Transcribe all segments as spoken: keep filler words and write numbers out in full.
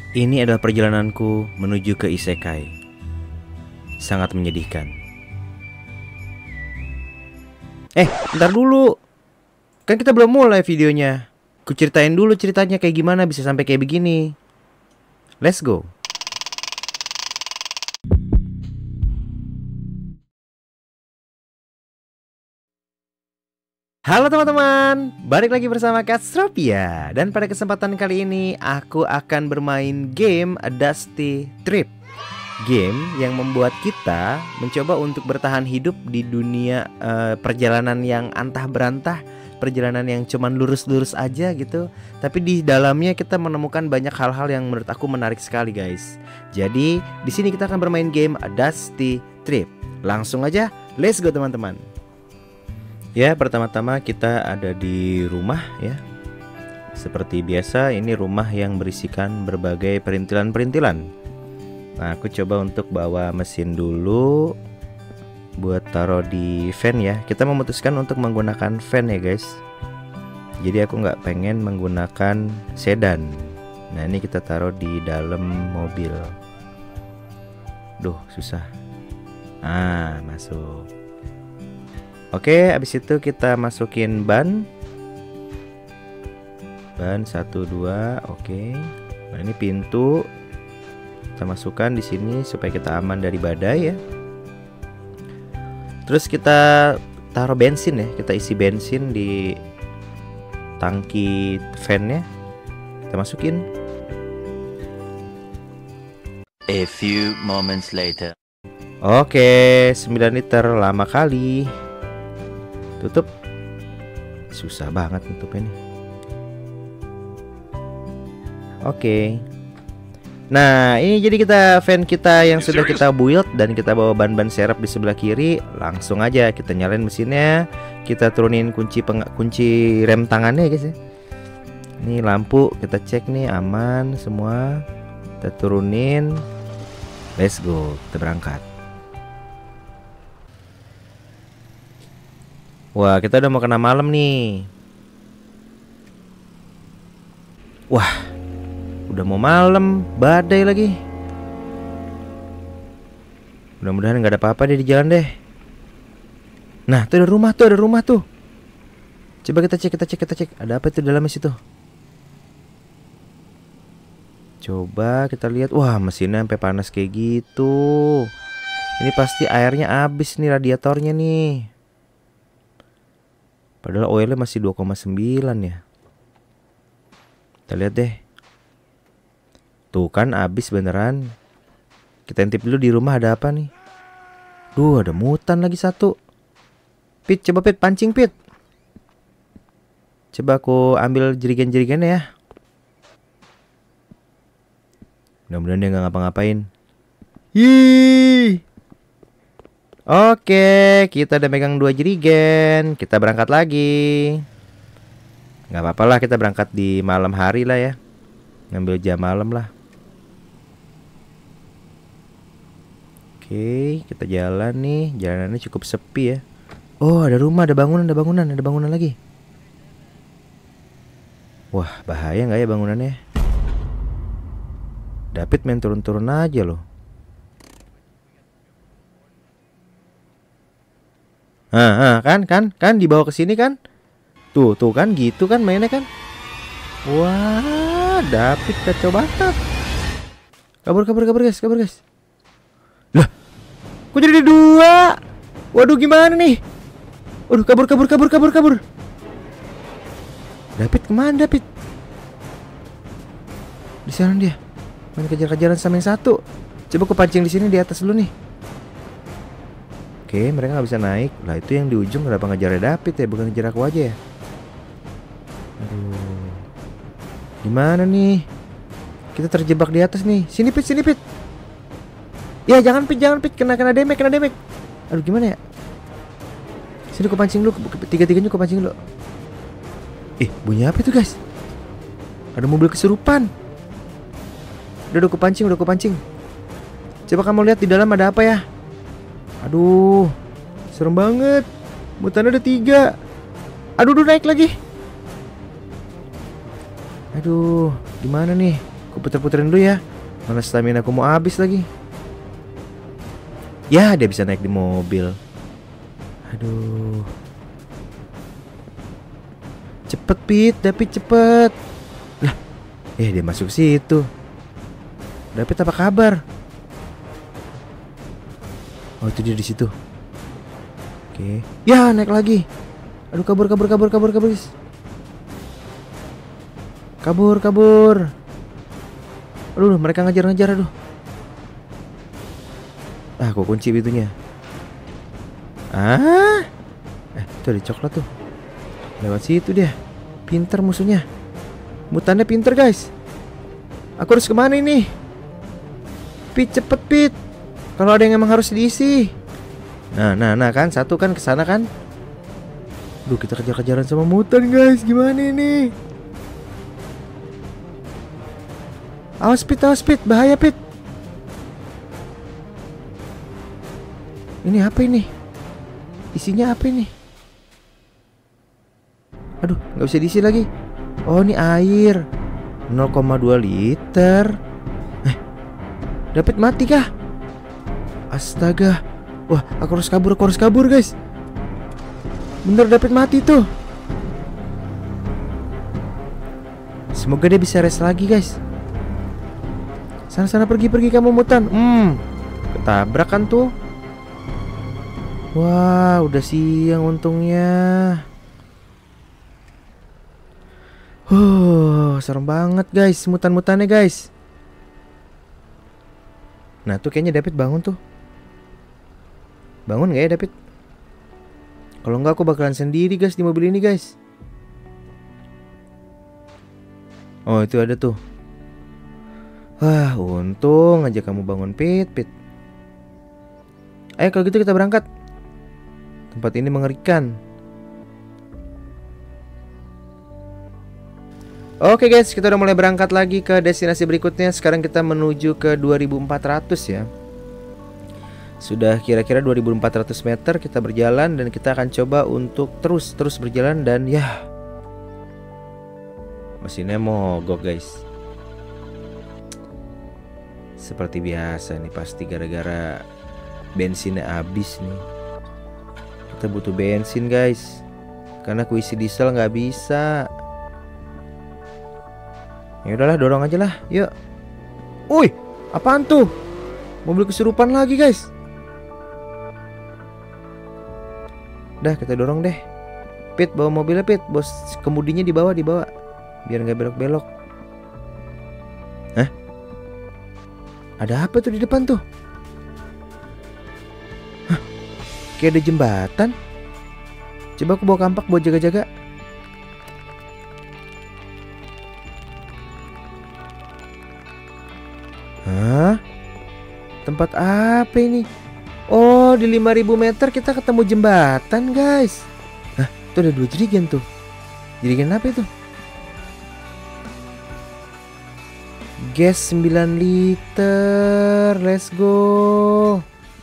Ini adalah perjalananku menuju ke isekai. Sangat menyedihkan. Eh, bentar dulu. Kan kita belum mulai videonya. Ku ceritain dulu ceritanya kayak gimana bisa sampai kayak begini. Let's go. Halo teman-teman, balik lagi bersama Katstropia. Dan pada kesempatan kali ini aku akan bermain game A Dusty Trip. Game yang membuat kita mencoba untuk bertahan hidup di dunia uh, perjalanan yang antah berantah, perjalanan yang cuman lurus-lurus aja gitu. Tapi di dalamnya kita menemukan banyak hal-hal yang menurut aku menarik sekali, guys. Jadi di sini kita akan bermain game A Dusty Trip. Langsung aja, let's go teman-teman. Ya, pertama-tama kita ada di rumah ya. Seperti biasa, ini rumah yang berisikan berbagai perintilan-perintilan. Nah, aku coba untuk bawa mesin dulu buat taruh di van ya. Kita memutuskan untuk menggunakan van ya guys. Jadi aku nggak pengen menggunakan sedan. Nah, ini kita taruh di dalam mobil. Duh, susah. Ah, masuk. Oke, abis itu kita masukin ban. Ban satu dua, oke. Nah, ini pintu. Kita masukkan di sini supaya kita aman dari badai ya. Terus kita taruh bensin ya, kita isi bensin di tangki van-nya. Kita masukin. A few moments later. Oke, sembilan liter, lama kali. Tutup. Susah banget nutupnya nih. Oke. Nah, ini jadi kita van kita yang sudah kita build dan kita bawa ban-ban serep di sebelah kiri. Langsung aja kita nyalain mesinnya. Kita turunin kunci peng- kunci rem tangannya ya guys ya. Ini lampu kita cek nih aman semua. Kita turunin. Let's go, kita berangkat. Wah, kita udah mau kena malam nih. Wah, udah mau malam, badai lagi. Mudah-mudahan nggak ada apa-apa deh di jalan deh. Nah, tuh ada rumah tuh, ada rumah tuh. Coba kita cek, kita cek, kita cek. Ada apa itu dalamnya situ? Coba kita lihat. Wah, mesinnya sampai panas kayak gitu. Ini pasti airnya habis nih, radiatornya nih. Padahal oilnya masih dua koma sembilan ya. Kita lihat deh. Tuh kan habis beneran. Kita intip dulu di rumah ada apa nih. Duh, ada mutan lagi satu. Pit, coba Pit, pancing Pit. Coba aku ambil jerigen-jerigennya ya. Mudah-mudahan dia gak ngapa-ngapain. Ih. Oke, kita udah megang dua jerigen. Kita berangkat lagi. Gak apa-apa lah, kita berangkat di malam hari lah ya. Ngambil jam malam lah. Oke, kita jalan nih. Jalanannya cukup sepi ya. Oh, ada rumah, ada bangunan, ada bangunan, ada bangunan lagi. Wah, bahaya gak ya bangunannya? David main turun-turun aja loh. Ah, ah, kan, kan, kan dibawa ke sini kan? Tuh, tuh kan, gitu kan mainnya kan? Wah, David kacau banget. Kabur, kabur, kabur guys, kabur guys. Lah, kok jadi dua? Waduh, gimana nih? Waduh, kabur, kabur, kabur, kabur, kabur. David kemana David? Di sana dia. Main kejar-kejaran sama yang satu. Coba aku pancing di sini di atas dulu nih. Oke, mereka nggak bisa naik. Lah itu yang di ujung kenapa ngejar David ya, bukan ngejar aku aja ya? Aduh, gimana nih? Kita terjebak di atas nih. Sini Pit, sini Pit. Ya jangan Pit, jangan Pit, kena kena damage, kena damage. Aduh gimana ya? Sini aku pancing dulu, tiga-tiganya aku pancing dulu. Eh, bunyi apa itu guys? Ada mobil kesurupan. Udah, udah aku pancing, udah aku pancing. Coba kamu lihat di dalam ada apa ya? Aduh, serem banget. Mutannya ada tiga. Aduh, udah naik lagi. Aduh, gimana nih? Aku puter-puterin dulu ya. Mana stamina aku mau habis lagi. Ya, dia bisa naik di mobil. Aduh. Cepet Pit, David cepet. Lah, eh dia masuk situ. David apa kabar? Oh itu dia di situ. Oke. Ya naik lagi. Aduh kabur kabur kabur kabur kabur guys. Kabur kabur. Aduh mereka ngejar-ngejar aduh. Ah kok kunci pintunya. Ah. Eh itu ada coklat tuh. Lewat situ dia. Pinter musuhnya. Mutannya pinter guys. Aku harus kemana ini? Pit cepet Pit. Kalau ada yang emang harus diisi. Nah nah nah kan satu kan kesana kan. Duh kita kejar-kejaran sama mutan guys. Gimana ini? Awas Pit, awas Pit. Bahaya Pit. Ini apa ini? Isinya apa ini? Aduh, nggak bisa diisi lagi. Oh, ini air nol koma dua liter. Eh, David mati kah? Astaga. Wah, aku harus kabur, aku harus kabur guys. Bener David mati tuh. Semoga dia bisa rest lagi guys. Sana-sana pergi-pergi kamu mutan. Hmm, ketabrak kan tuh. Wah, udah siang untungnya. Huh, serem banget guys, mutan-mutannya guys. Nah tuh kayaknya David bangun tuh. Bangun gak ya David? Kalau enggak aku bakalan sendiri guys di mobil ini guys. Oh itu ada tuh. Wah untung aja kamu bangun Pit, Pit. Ayo kalau gitu kita berangkat. Tempat ini mengerikan. Oke guys, kita udah mulai berangkat lagi ke destinasi berikutnya. Sekarang kita menuju ke dua ribu empat ratus ya. Sudah kira-kira dua ribu empat ratus meter kita berjalan. Dan kita akan coba untuk terus-terus berjalan. Dan ya mesinnya mogok guys. Seperti biasa nih, pasti gara-gara bensinnya habis nih. Kita butuh bensin guys. Karena aku isi diesel nggak bisa. Ya udahlah, dorong aja lah, yuk. Wih, apaan tuh? Mobil kesurupan lagi guys. Dah kita dorong deh. Pit bawa mobilnya Pit, bos kemudinya dibawa dibawa, biar nggak belok-belok. Hah? Ada apa tuh di depan tuh? Hah? Kayak ada jembatan. Coba aku bawa kampak buat jaga-jaga. Hah? Tempat apa ini? Oh, di lima ribu meter kita ketemu jembatan, guys. Hah, itu ada dua jerigen tuh. Jerigen apa itu? Gas sembilan liter. Let's go.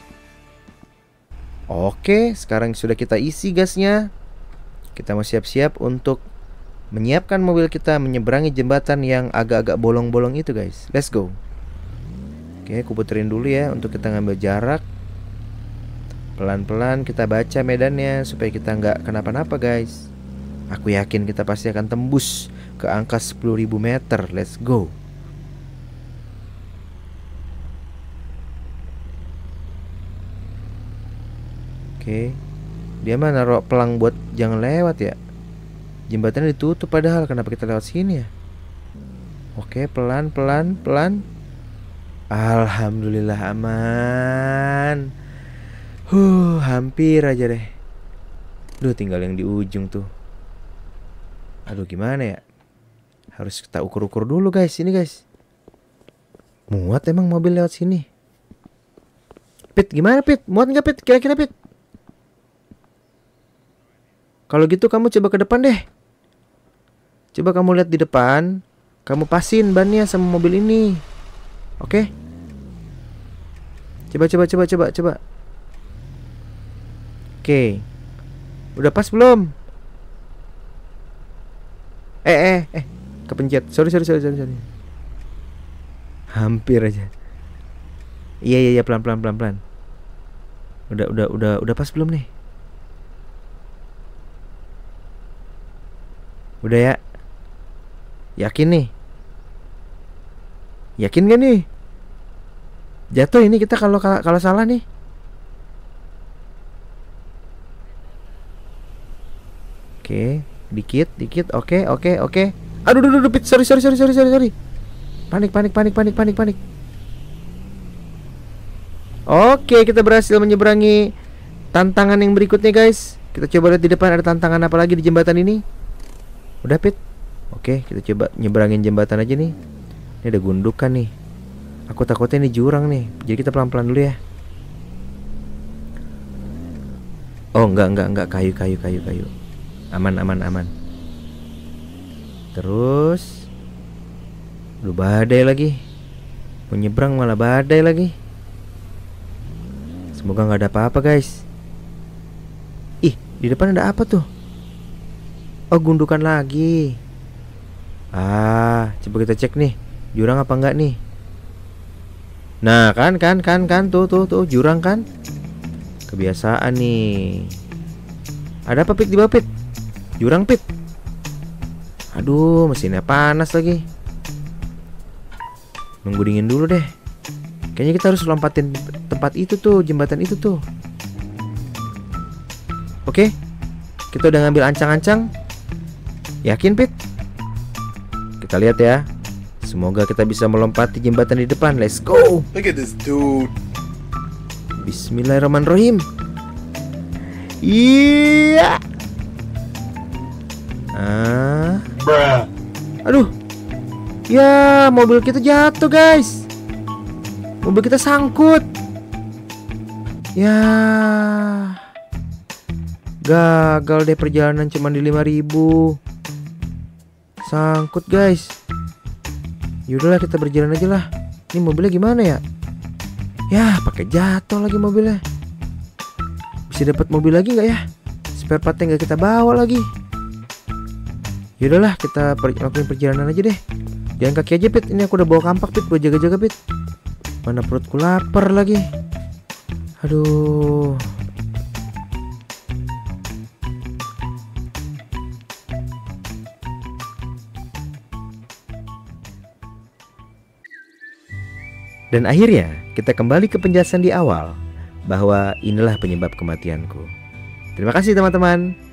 Oke, sekarang sudah kita isi gasnya. Kita mau siap-siap untuk menyiapkan mobil kita menyeberangi jembatan yang agak-agak bolong-bolong itu, guys. Let's go. Oke, aku puterin dulu ya untuk kita ngambil jarak. Pelan-pelan kita baca medannya supaya kita nggak kenapa-napa guys. Aku yakin kita pasti akan tembus ke angka sepuluh ribu meter. Let's go. Oke, dia mah naruh pelang buat jangan lewat ya. Jembatannya ditutup padahal, kenapa kita lewat sini ya? Oke, pelan-pelan pelan. Alhamdulillah aman. Huh, hampir aja deh. Duh, tinggal yang di ujung tuh. Aduh, gimana ya? Harus kita ukur-ukur dulu guys, ini guys. Muat emang mobil lewat sini. Pit, gimana Pit? Muat nggak Pit? Kira-kira Pit? Kalau gitu kamu coba ke depan deh. Coba kamu lihat di depan. Kamu pasin bannya sama mobil ini. Oke. Coba coba coba coba coba. Oke. Udah pas belum? Eh eh eh kepencet. Sorry sorry sorry sorry. sorry. Hampir aja. Iya iya iya, pelan pelan pelan pelan. Udah udah udah udah pas belum nih? Udah ya? Yakin nih? Yakin gak nih? Jatuh ini kita kalau kalau salah nih. Oke, dikit, dikit. Oke, oke, oke. Aduh, aduh, aduh, Pit. Sorry, sorry, sorry, sorry, sorry, sorry. Panik, panik, panik, panik, panik, panik. Oke, kita berhasil menyeberangi tantangan yang berikutnya, guys. Kita coba lihat di depan ada tantangan apa lagi di jembatan ini. Udah, Pit. Oke, kita coba nyeberangin jembatan aja nih. Ini ada gundukan nih. Aku takutnya ini jurang nih. Jadi kita pelan-pelan dulu ya. Oh, enggak, enggak, enggak. Kayu, kayu, kayu, kayu. Aman, aman, aman. Terus Aduh, badai lagi. Mau nyebrang malah badai lagi. Semoga nggak ada apa-apa, guys. Ih, di depan ada apa tuh? Oh, gundukan lagi. Ah, coba kita cek nih, jurang apa enggak nih? Nah, kan kan kan kan tuh tuh tuh jurang kan? Kebiasaan nih. Ada apa, Pit, di bawah, Pit? Jurang, Pit. Aduh, mesinnya panas lagi. Nunggu dingin dulu deh. Kayaknya kita harus lompatin tempat itu tuh, jembatan itu tuh. Oke, kita udah ngambil ancang-ancang. Yakin, Pit? Kita lihat ya. Semoga kita bisa melompati jembatan di depan. Let's go. Look at this dude. Bismillahirrahmanirrahim. Iya. Ah. Bruh. Aduh. Ya, mobil kita jatuh, guys. Mobil kita sangkut. Ya. Gagal deh perjalanan cuma di lima ribu. Sangkut, guys. Yaudahlah, kita berjalan aja lah. Ini mobilnya gimana ya? Ya, pakai jatuh lagi mobilnya. Bisa dapat mobil lagi nggak ya? Spare partnya nggak kita bawa lagi. Yaudahlah, kita per lakuin perjalanan aja deh. Jangan kaki aja, Pit. Ini aku udah bawa kampak, Pit, buat jaga-jaga, Pit. Mana perutku lapar lagi. Aduh. Dan akhirnya kita kembali ke penjelasan di awal bahwa inilah penyebab kematianku. Terima kasih teman-teman.